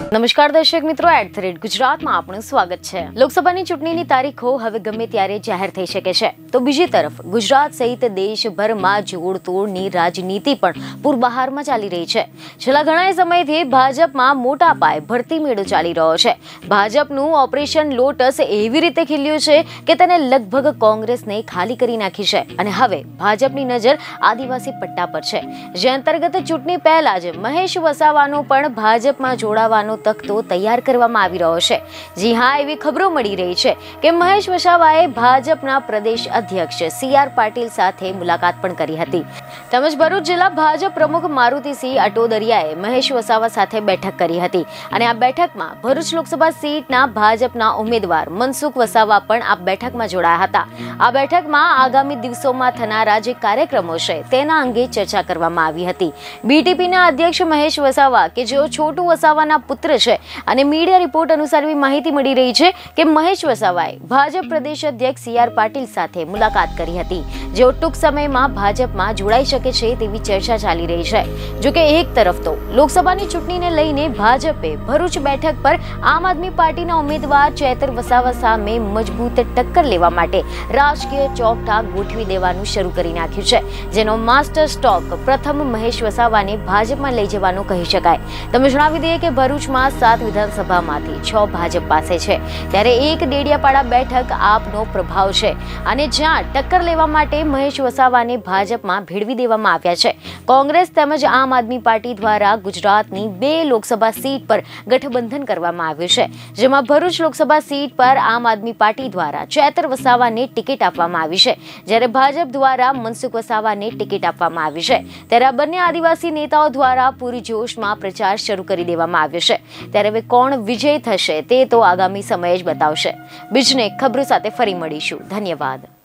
નમસ્કાર દર્શક મિત્રો, @ગુજરાતમાં આપનું સ્વાગત છે। લોકસભાની ચૂંટણીની તારીખો હવે ગમે ત્યારે જાહેર થઈ શકે છે, તો બીજી તરફ ગુજરાત સહિત દેશભરમાં જોડતોડની રાજનીતિ પણ પૂરબહારમાં ચાલી રહી છે। છેલ્લા ઘણા સમયથી ભાજપમાં મોટા પાયે ભરતી મેળો ચાલી રહ્યો છે। ભાજપનું ઓપરેશન લોટસ એવી રીતે ખીલ્યું છે કે તેને લગભગ કોંગ્રેસને ખાલી કરી નાખી છે અને હવે ભાજપની નજર આદિવાસી પટ્ટા પર છે, જે અંતર્ગત ચૂંટણી પહેલા જ મહેશ વસાવાનો પણ ભાજપમાં જોડાવાનો તખતો તૈયાર કરવામાં આવી રહ્યો છે। જી હા, એવી ખબરો મળી રહી છે કે મહેશ વસાવાએ ભાજપના પ્રદેશ અધ્યક્ષ CR પાટીલ સાથે મુલાકાત પણ કરી હતી, તેમજ ભરૂચ જિલ્લા ભાજપ પ્રમુખ મારુતિસિંહ અટોદરિયાએ મહેશ વસાવા સાથે બેઠક કરી હતી અને આ બેઠકમાં ભરૂચ લોકસભા સીટના ભાજપના ઉમેદવાર મનસુખ વસાવા પણ આ બેઠકમાં જોડાયા હતા। આ બેઠકમાં આગામી દિવસોમાં થનારા જે કાર્યક્રમો છે તેના અંગે ચર્ચા કરવામાં આવી હતી। BTPના અધ્યક્ષ મહેશ વસાવા કે જેઓ છોટુ વસાવાના પુત્ર છે અને મીડિયા રિપોર્ટ અનુસાર એવી માહિતી મળી રહી છે કે મહેશ વસાવાએ ભાજપ પ્રદેશ અધ્યક્ષ CR પાટીલ સાથે મુલાકાત કરી હતી, જેઓ ટૂંક સમયમાં ભાજપમાં જોડાઈ શકે છે તેવી ચર્ચા ચાલી રહી છે। જો કે એક તરફ તો લોકસભાની ચૂંટણીને લઈને ભાજપે ભરૂચ બેઠક પર આમ આદમી પાર્ટીના ઉમેદવાર ચેતર વસાવા સામે મજબૂત ટક્કર લેવા માટે રાજકીય ચોકઠા ગોઠવી દેવાનું શરૂ કરી નાખ્યું છે, જેનો માસ્ટર સ્ટ્રોક પ્રથમ મહેશ વસાવાને ભાજપમાં લઈ જવાનું કહી શકાય। તમે જણાવી દઈએ કે ભરૂચમાં 7 વિધાનસભામાંથી 6 ભાજપ પાસે છે, ત્યારે એક ડેડિયાપાડા બેઠક આપનો પ્રભાવ છે અને જ્યાં ટક્કર લેવા માટે મહેશ વસાવાને ભાજપમાં ભેળવી દેવામાં આવ્યા છે। કોંગ્રેસ તેમજ આમ આદમી પાર્ટી દ્વારા ગુજરાતની 2 લોકસભા સીટ પર ગઠબંધન કરવામાં આવ્યું છે, જેમાં ભરૂચ લોકસભા સીટ પર આમ આદમી પાર્ટી દ્વારા ચેતર વસાવાને ટિકિટ આપવામાં આવી છે, જ્યારે ભાજપ દ્વારા મનસુખ વસાવાને ટિકિટ આપવામાં આવી છે। ત્યારે આ બંને આદિવાસી નેતાઓ દ્વારા પૂરી જોશમાં પ્રચાર શરૂ કરી દેવામાં આવ્યો છે। ત્યારે હવે કોણ વિજય થશે તે તો આગામી સમય જ બતાવશે। બીજને ખબરો સાથે ફરી મળીશું। ધન્યવાદ।